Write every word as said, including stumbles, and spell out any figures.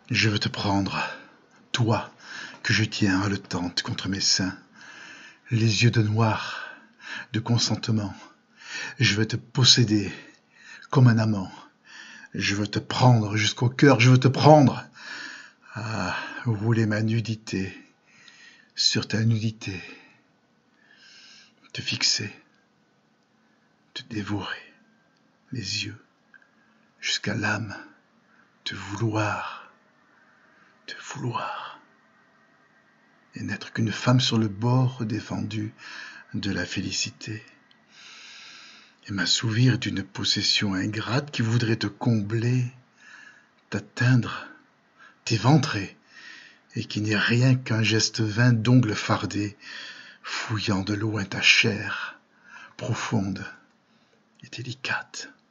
Je veux te prendre, toi que je tiens haletante contre mes seins, les yeux de noir, de consentement. Je veux te posséder comme un amant. Je veux te prendre jusqu'au cœur, je veux te prendre. Ah, rouler ma nudité sur ta nudité, te fixer, te dévorer les yeux jusqu'à l'âme, te vouloir, te vouloir, et n'être qu'une femme sur le bord défendu de la félicité, et m'assouvir d'une possession ingrate qui voudrait te combler, t'atteindre, t'éventrer, et qui n'est rien qu'un geste vain d'ongles fardés, fouillant de loin ta chair, profonde et délicate.